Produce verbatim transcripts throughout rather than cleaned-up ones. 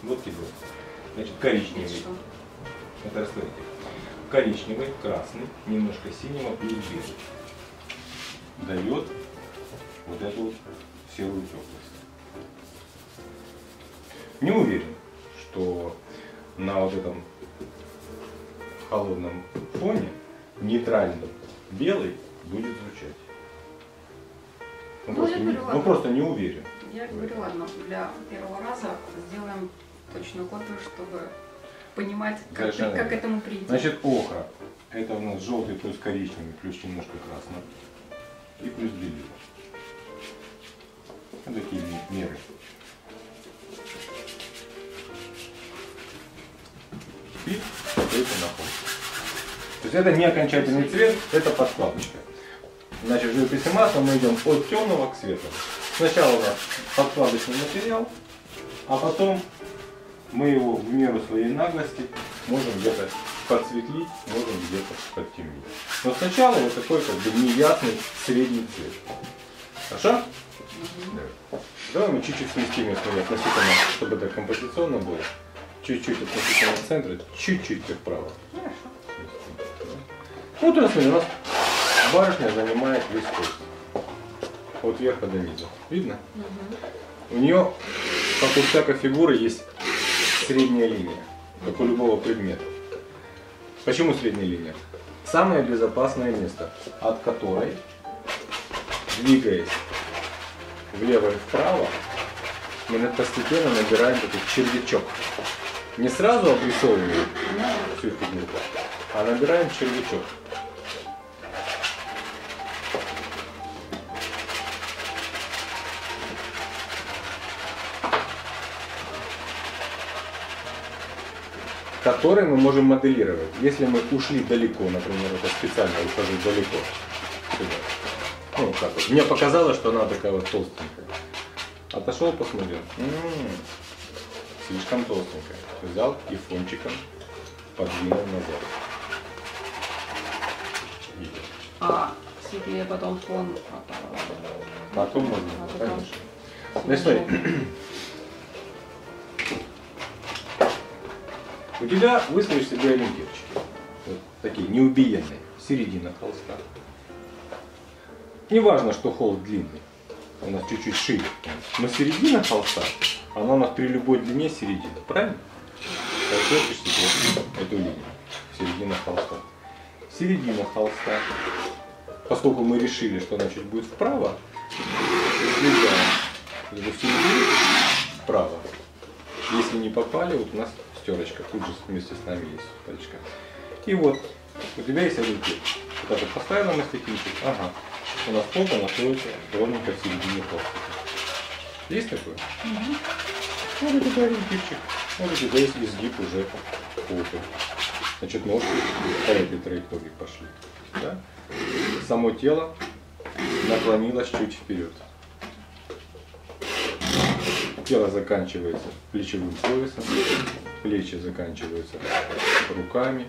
Вот кидок. Значит, коричневый. Это растворитель. Коричневый, красный, немножко синего плюс белый. Дает вот эту вот серую теплость. Не уверен, что на вот этом холодном фоне нейтральный белый будет звучать. Ну, Ну, просто, я не, говорю, ну просто не уверен. Я говорю, ладно, для первого раза сделаем точную копию, чтобы понимать, как, Совершенно как к верно. этому прийти. Значит, охра. Это у нас желтый плюс коричневый, плюс немножко красный. И плюс белый. Вот такие меры. И это наход. То есть это не окончательный цвет, это подкладочка. Значит, в живописи масла мы идем от темного к светлому. Сначала у нас подкладочный материал, а потом мы его в меру своей наглости можем где-то подсветлить, можем где-то подтемнить. Но сначала вот такой как бы неясный средний цвет. Хорошо? Давай. Давай мы чуть-чуть сместим, если относительно, чтобы это композиционно было. Чуть-чуть относительно центра, чуть-чуть вправо. Хорошо. Вот у нас, смотри, у нас барышня занимает весь холст. От верха до низа. Видно? Угу. У нее, как у всякой фигуры, есть средняя линия, как у любого предмета. Почему средняя линия? Самое безопасное место, от которой, двигаясь влево и вправо, мы постепенно набираем этот червячок. Не сразу обрисовываем всю фигуру, а набираем червячок. Который мы можем моделировать. Если мы ушли далеко, например, это специально ухожу далеко сюда. Ну, как вот. Мне показалось, что она такая вот толстенькая. Отошел, посмотрел. М-м-м, слишком толстенькая. Взял и фончиком подвинул назад. Видишь? А светлее потом фон. Потом можно, а потом... конечно. Значит, смотри. У тебя выставишь себе ориентирчики. Вот такие неубиенные. Середина холста. Не важно, что холст длинный. У нас чуть-чуть шире. Но середина холста, она у нас при любой длине середина. Правильно? Подчеркиваешь себе эту линию. Середина холста. Середина холста. Поскольку мы решили, что она чуть будет вправо, двигаем эту середину вправо. Если не попали, вот у нас стерочка, тут же вместе с нами есть точка. И вот, у тебя есть ориентир. Вот это поставила на стихийчик, ага. У нас полка находится ровненько в середине холста. Есть такое? Угу. Вот это такой ориентирчик. Вот у тебя есть изгиб уже полка. Значит, ножки по этой траектории пошли. Да? Само тело наклонилось чуть вперед. Тело заканчивается плечевым поясом, плечи заканчиваются руками,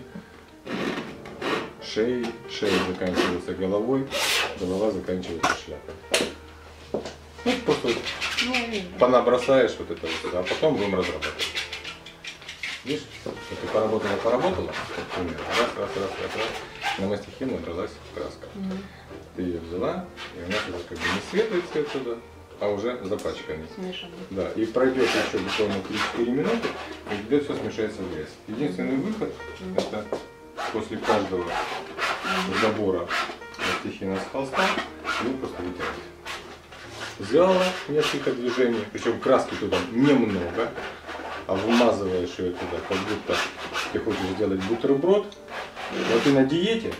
шеей, шея заканчивается головой, голова заканчивается шляпой. Ну, просто ну, понабросаешь вот это вот, а потом будем разрабатывать. Видишь, вот ты поработала, поработала, например, раз, раз, раз, раз, раз, на мастихе набралась краска. Mm-hmm. Ты ее взяла, и у нас уже как бы не светлый цвет туда, а уже запачканный. Смешанный. Да, и пройдет еще буквально три-четыре минуты, и где все смешается в грязь. Единственный выход, mm-hmm. это после каждого mm-hmm. забора мастихина с холста, его просто вытирать. Сделала несколько движений, причем краски туда немного, а вымазываешь ее туда, как будто ты хочешь сделать бутерброд. Вот ты на диете,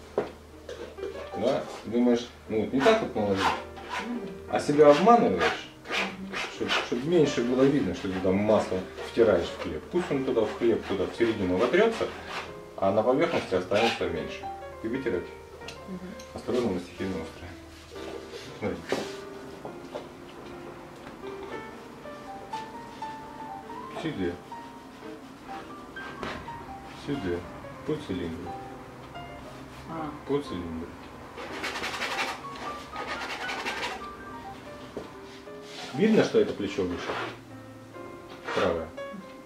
да, думаешь, ну не так вот наложить, а себя обманываешь, чтобы, чтобы меньше было видно, что ты там масло втираешь в хлеб. Пусть он туда в хлеб, туда в середину вотрется, а на поверхности останется меньше. И вытирать. Осторожно, мастихин острый. Смотри. Сюда. Сюда. По цилиндру. А. По цилиндру. Видно, что это плечо выше? Правое.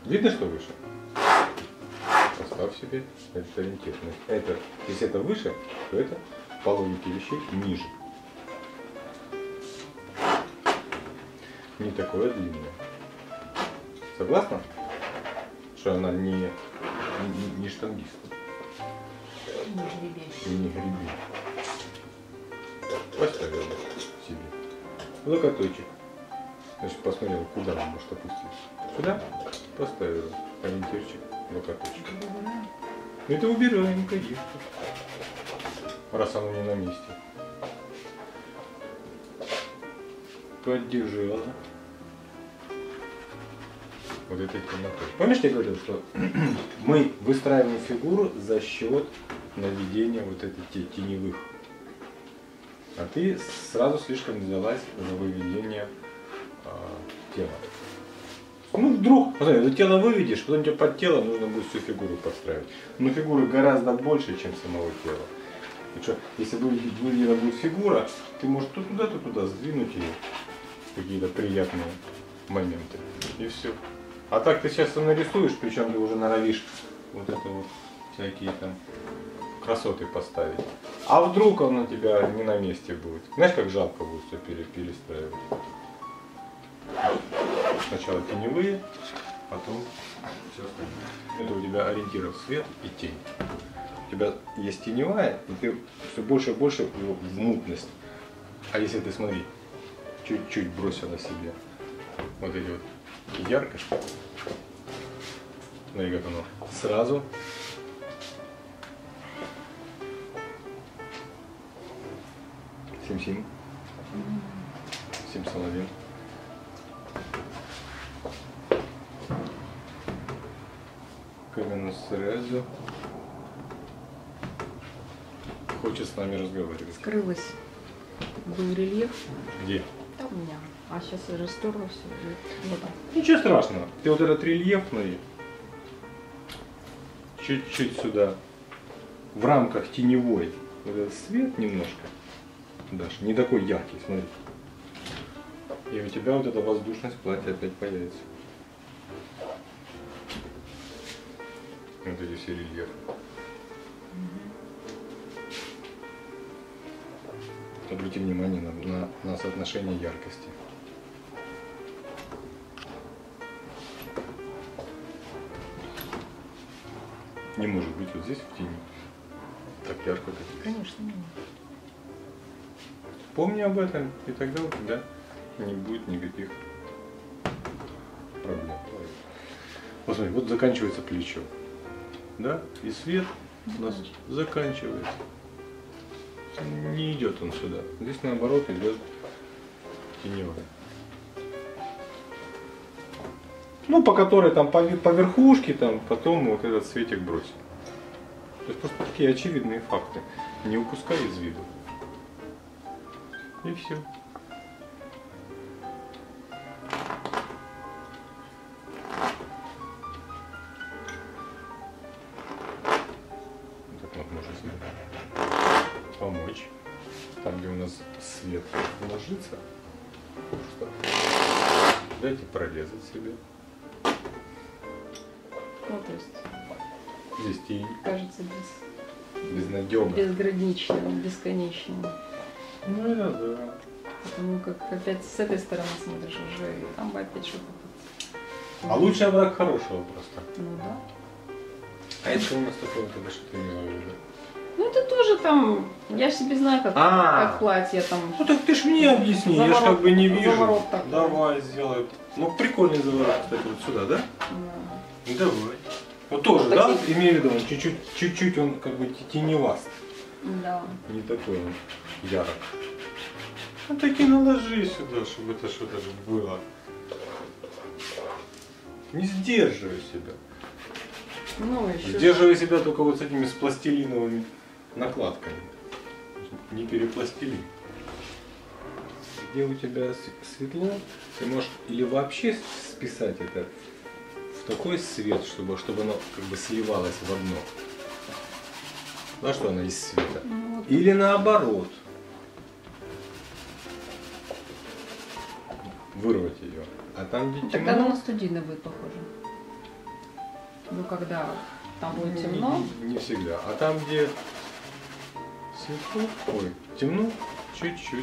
Видно, что выше? Поставь себе этот ориентир. Это, если это выше, то это по логике вещей ниже. Не такое длинное. Согласна? Что она не, не, не штангист. Не гребень. И не гребень. Поставила себе. Локоточек. Значит, посмотрела, куда он может опуститься. Сюда поставила ориентирчик, локоточек. Ну это убираем, конечно. Раз оно не на месте. Поддержала. Вот этой темнотой. Помнишь, я говорил, что мы выстраиваем фигуру за счет наведения вот этой теневых. А ты сразу слишком взялась за выведение а, тела. Ну вдруг, посмотри, это тело выведешь, потом тебе под тело нужно будет всю фигуру подстраивать. Но фигуры гораздо больше, чем самого тела. Так что, если выведена будет фигура, ты можешь то туда, то туда сдвинуть ее в какие-то приятные моменты. И все. А так ты сейчас нарисуешь, причем ты уже норовишь вот это вот всякие там красоты поставить. А вдруг он у тебя не на месте будет? Знаешь, как жалко будет все перестраивать? Сначала теневые, потом все остальное. Это у тебя ориентиров свет и тень. У тебя есть теневая, и ты все больше и больше в мутность. А если ты, смотри, чуть-чуть бросила себе вот эти вот яркость, смотри, как оно сразу сім-сім, сім соловин. Каменный сразу хочет с нами разговаривать. Скрылась. Был рельеф. Где? Там у меня. А сейчас я растерла все. Вот так. Ничего страшного. Ты вот этот рельеф, смотри, чуть-чуть сюда, в рамках теневой, вот этот свет немножко дашь, не такой яркий, смотри. И у тебя вот эта воздушность платья опять появится. Вот эти все рельефы. Обрати внимание на, на, на соотношение яркости. Не может быть вот здесь в тени так ярко, как здесь. Конечно, нет. Помни об этом, и тогда у тебя не будет никаких проблем. Вот смотри, вот заканчивается плечо. Да? И свет у нас заканчивается. Не идет он сюда. Здесь наоборот идет теневая. Ну, по которой там по, по верхушке, там, потом вот этот светик бросим. То есть просто такие очевидные факты. Не упускай из виду. И все. Так вот можно себе помочь. Там, где у нас свет ложится, что дайте прорезать себе. Ну, то есть, Здесь тень. кажется, без, Безнадёга. безграничным, бесконечным. Ну это да. Потому как опять с этой стороны смотришь уже, и там опять что-то. А лучший враг хорошего просто. Ну да. А это у нас такое, тогда что ты имела в виду? Ну это тоже там, я ж себе знаю, как, А. как платье там. Ну так ты ж мне объясни, я ж Заворот- как бы не вижу. заворот такой. Давай сделай. Ну прикольный заворот, кстати, вот сюда, да? Да. Ну давай. Вот тоже, Вот да? такие- Имею в виду, он чуть-чуть, чуть-чуть он как бы теневаст. Да. Не такой он ярок. Ну таки наложи сюда, чтобы это что-то же было. Не сдерживай себя. Ну еще. Сдерживай себя только вот с этими с пластилиновыми накладками. Не перепластили. Где у тебя с- светло, ты можешь или вообще списать это в такой свет, чтобы, чтобы оно как бы сливалось в одно. Да, что она из света. Ну, вот. Или наоборот. Вырвать ее. А там, где Тогда она темно, на студийно будет похоже. Ну, когда там будет темно. Не, не всегда. А там, где светло, ой, темно, чуть-чуть.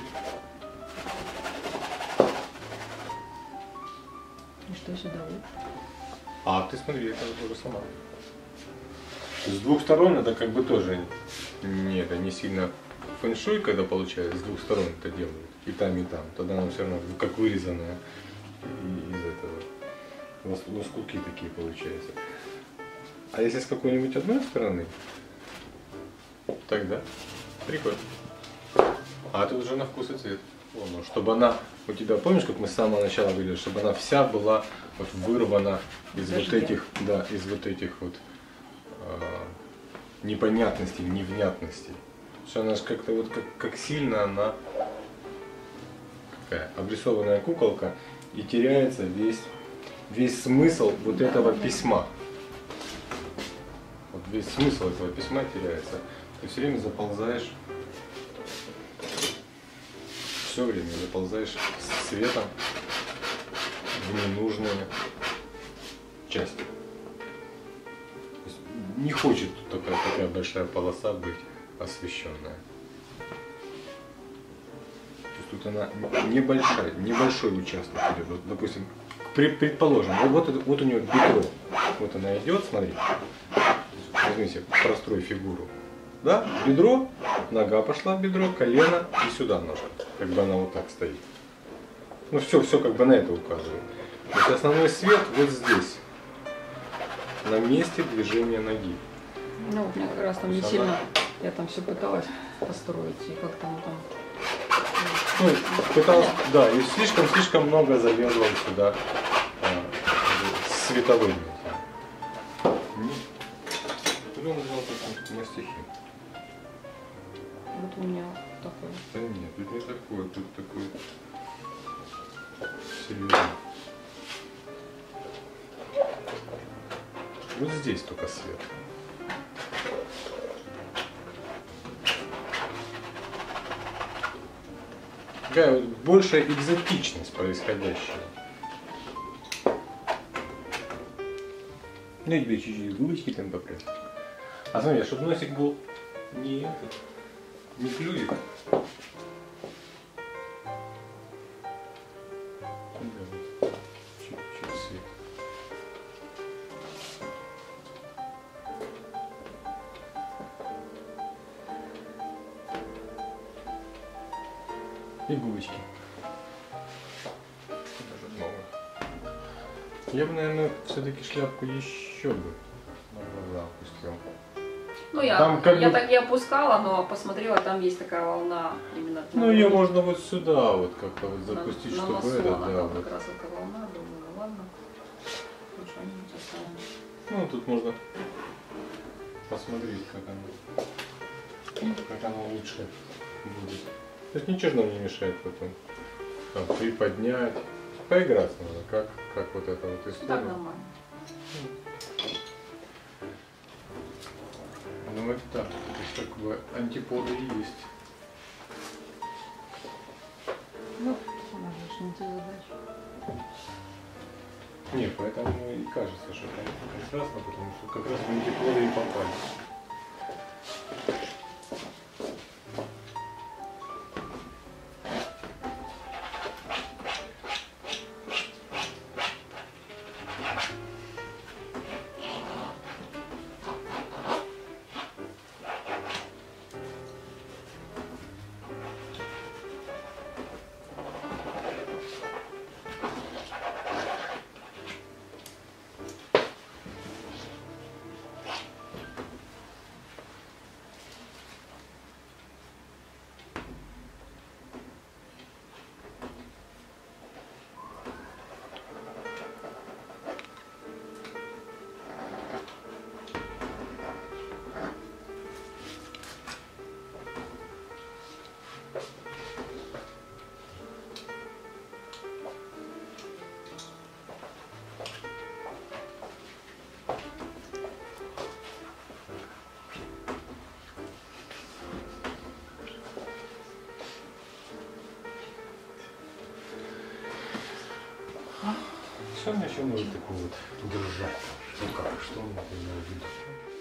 И что сюда лучше? А ты смотри, это уже сама. С двух сторон это как бы тоже не, это не сильно фэншуй, когда получается, с двух сторон это делают. И там, и там. Тогда оно все равно как вырезанное из этого. Лоскутки такие получаются. А если с какой-нибудь одной стороны, тогда прикольно. А тут уже на вкус и цвет. О, чтобы она у тебя, помнишь, как мы с самого начала говорили, чтобы она вся была вот вырвана из вот этих, да, из вот этих вот э, непонятностей, невнятностей. Что она же как-то вот как, как сильно она какая обрисованная куколка, и теряется весь, весь смысл вот этого письма. Вот весь смысл этого письма теряется. Ты все время заползаешь, все время заползаешь светом в ненужные части. То есть не хочет такая, такая большая полоса быть освещенная. То есть тут она небольшая, небольшой участок идет. Вот, допустим, предположим, вот, вот, вот у нее бедро. Вот она идет, смотри. Возьмите, прострой фигуру. Да? Бедро, нога пошла в бедро, колено и сюда ножка. Как бы она вот так стоит. Ну все, все как бы на это указывает. То есть основной свет вот здесь. На месте движения ноги. Ну вот мне как раз там не она... сильно, я там все пыталась построить, и как там там. Ну, пыталась, да, и слишком-слишком много залезла сюда а, световыми. Он взял только мастихи. Вот у меня такой. Да нет, тут не такой, тут такой серьезный. Вот здесь только свет. Такая вот большая экзотичность происходящая. Ну, я тебе чуть-чуть губочки там поправь. А смотри, чтобы носик был не этот, не клюет. Чуть-чуть свет. И губочки. Я бы, наверное, все-таки шляпку еще бы на глаза опустил. Ну, я, Там как я бы... так и опускала, но посмотрела, там есть такая волна именно. Ну, ее можно вот сюда вот как-то вот запустить, на, чтобы на носу, это, она да, там вот. как раз эта волна, думаю, ну ладно, лучше что-нибудь оставим. Ну, тут можно посмотреть, как оно, как оно лучше будет. То есть ничего же нам не мешает потом там, приподнять, поиграться надо, как, как вот это вот история. Так нормально. Ну это так, то есть как бы антиподы есть. Ну, она же не те задачи. Нет, поэтому и кажется, что это прекрасно, потому что как раз в антиподы и попали. Что мне еще может такого вот удержать? Ну как, что он имел в виду?